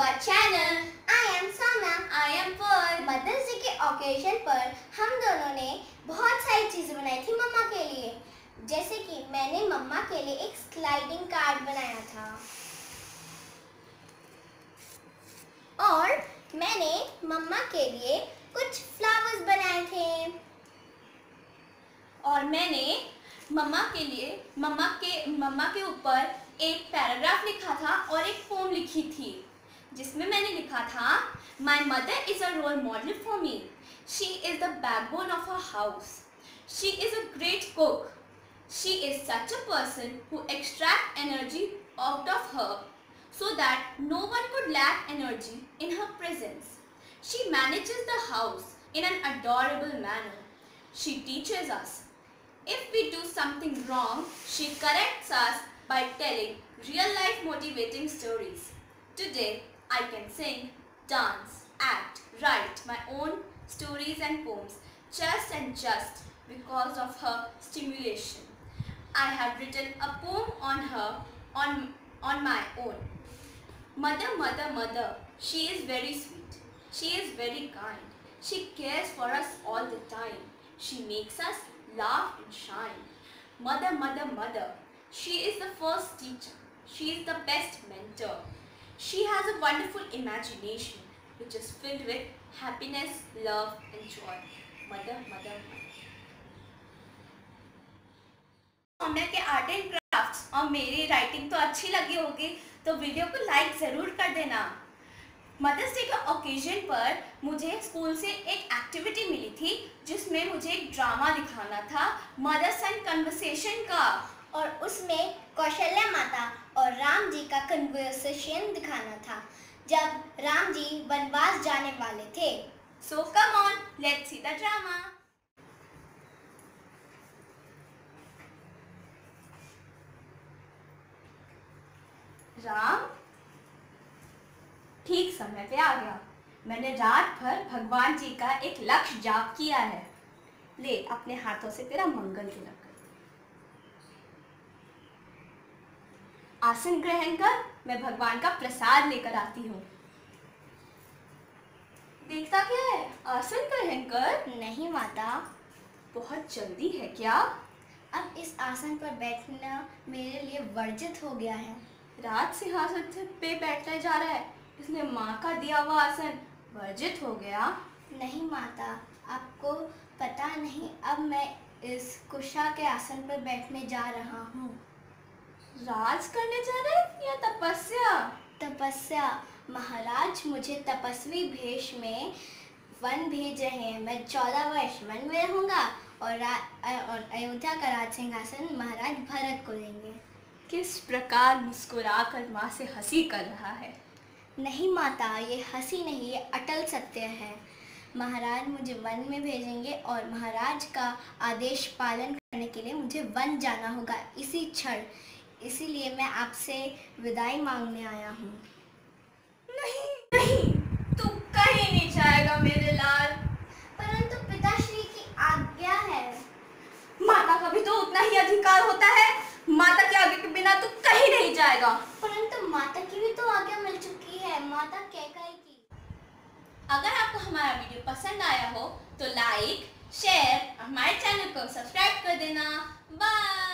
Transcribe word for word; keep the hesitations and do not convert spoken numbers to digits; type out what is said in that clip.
our channel. I am Sana. I am Pearl. Mother's day के occasion पर हम दोनों ने बहुत सारी चीजें बनाई थी मम्मा के लिए। जैसे कि मैंने मम्मा के लिए एक स्लाइडिंग कार्ड बनाया था और मैंने मम्मा के लिए कुछ फ्लावर्स बनाए थे और मैंने मम्मा के लिए मम्मा के मम्मा के ऊपर एक पैराग्राफ लिखा था और एक पोम लिखी थी जिसमें मैंने लिखा था, My mother is a role model for me. She is the backbone of her house. She is a great cook. She is such a person who extracts energy out of her so that no one could lack energy in her presence. She manages the house in an adorable manner. She teaches us. If we do something wrong, she corrects us by telling real-life motivating stories. Today, I can sing, dance, act, write my own stories and poems just and just because of her stimulation. I have written a poem on her on, on my own. Mother, mother, mother, she is very sweet. She is very kind. She cares for us all the time. She makes us laugh and shine. Mother, mother, mother, she is the first teacher. She is the best mentor. She has a wonderful imagination which is filled with happiness, love and joy. Mother, mother, mother. Saumya के art and crafts और मेरी writing तो अच्छी लगी होगी तो video को like ज़रूर कर देना। मदर्स डे के ओकेजन पर मुझे स्कूल से एक एक्टिविटी मिली थी जिसमें मुझे एक ड्रामा दिखाना था मदर सन कन्वर्सेशन का और उसमें कौशल्या माता और राम जी का कन्वर्सेशन दिखाना था जब राम जी वनवास जाने वाले थे। So come on, let's see the drama. Ram ठीक समय पे आ गया। मैंने रात भर भगवान जी का एक लक्ष्य जाप किया है। ले अपने हाथों से तेरा मंगल तिलक कर। आसन ग्रहण कर, मैं भगवान का प्रसाद लेकर आती हूँ। देखता क्या है, आसन ग्रहण कर। नहीं माता, बहुत जल्दी है क्या? अब इस आसन पर बैठना मेरे लिए वर्जित हो गया है। राज सिंहासन पे बैठने जा रहा है, इसने माँ का दिया हुआ आसन वर्जित हो गया। नहीं माता, आपको पता नहीं, अब मैं इस कुशा के आसन पर बैठने जा रहा हूँ। राज करने जा रहे हैं या तपस्या? तपस्या। महाराज मुझे तपस्वी भेष में वन भेज रहे हैं। मैं चौदह वर्ष वन में रहूँगा और और अयोध्या का राज सिंहासन महाराज भरत को देंगे। किस प्रकार मुस्कुराकर माँ से हंसी कर रहा है। नहीं माता, ये हंसी नहीं, ये अटल सत्य है। महाराज मुझे वन में भेजेंगे और महाराज का आदेश पालन करने के लिए मुझे वन जाना होगा इसी क्षण। इसीलिए मैं आपसे विदाई मांगने आया हूँ। नहीं नहीं, तू कहीं नहीं जाएगा मेरे लाल। परंतु पिताश्री की आज्ञा है। माता का भी तो उतना ही अधिकार होता है। माता के आगे के बिना तू कहीं नहीं जाएगा। परंतु माता की भी तो आज्ञा मिल चुकी है, माता क्या कहेगी? अगर आपको हमारा वीडियो पसंद आया हो तो लाइक, शेयर, हमारे चैनल को सब्सक्राइब कर देना। बाय।